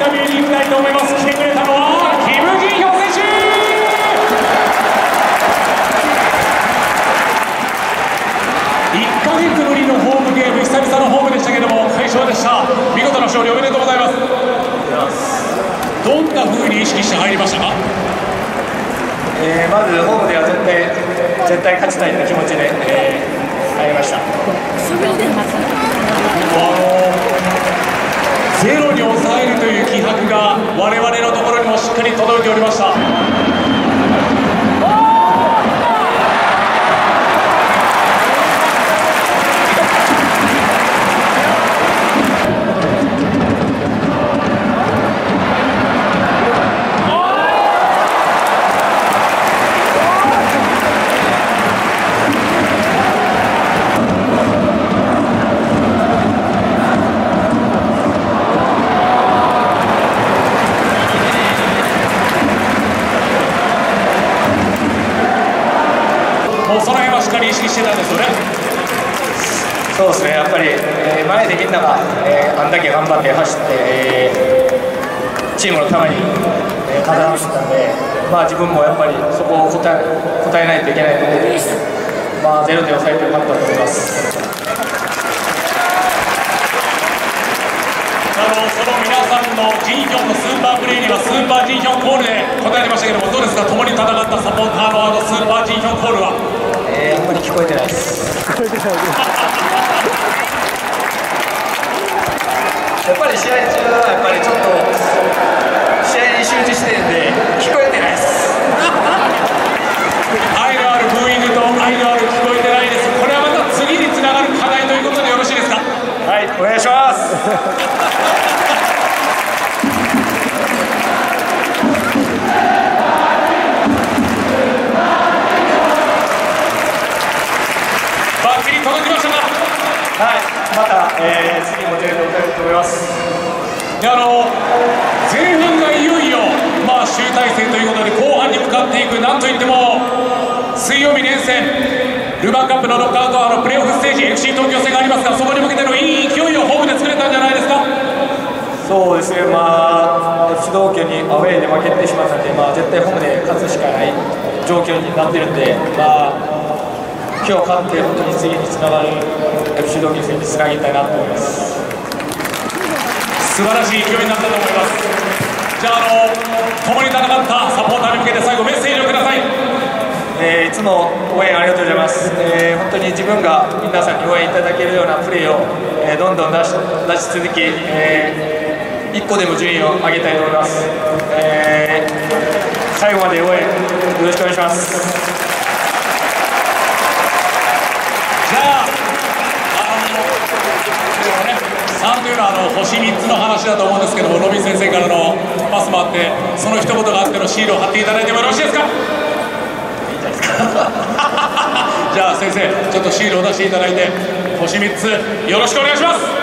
タビューに行きたいと思います。来てくれたのはキム・ジンヒョン選手。1ヶ月ぶりのホームゲーム、久々のホームでしたけども快勝でした。見事な勝利おめでとうございます。どんな風に意識して入りましたか？ まずホームでは絶対勝ちたいという気持ちで、入りました。 ゼロに抑えるという気迫が我々のところにもしっかり届いておりました。その辺はしっかり意識してたんですよね。 そうですね、やっぱり、前でみんなが、あんだけ頑張って走って、チームのために、風を走ったんで、自分もやっぱりそこを応えないといけないと思って、ゼロで抑えてよかったと思います。 その皆さんのジンヒョンのスーパープレーにはスーパージンヒョンコールで答えてましたけども、どうですか、共に戦ったサポーターのスーパージンヒョンコールは？ あんまり聞こえてないです。やっぱり試合中はやっぱりちょっと試合に集中してるんで聞こえてないです。 愛のあるブーイングと愛のある聞こえてないです。これはまた次につながる課題ということでよろしいですか？ はい、お願いします。 バッチリ届きましたか？ はい、また、次も出ると思います。 前半がいよいよ、集大成ということで後半に向かっていく、なんといっても水曜日連戦ルヴァンカップのノックアウトプレーオフステージ FC 東京戦がありますが、そこに向けてのいい勢いをホームで作れたんじゃないですか？ そうですね、FC 東京にアウェーで負けてしまったので、絶対ホームで勝つしかない状況になってるんで、今日勝って本当に次につながる FC 東京戦につなげたいなと思います。 素晴らしい勢いになったと思います。じゃあ、共に戦ったサポーターに向けて最後メッセージをください。 いつも応援ありがとうございます。本当に自分が皆さんに応援いただけるようなプレーを、どんどん出し続け、1個でも順位を上げたいと思います。最後まで応援よろしくお願いします。 じゃあ、3というのは星3つの話だと思うんですけども、ロビン先生からのパスもあって、その一言があってのシールを貼っていただいてもよろしいですか？じゃあ先生、ちょっとシールを出していただいて、星3つよろしくお願いします。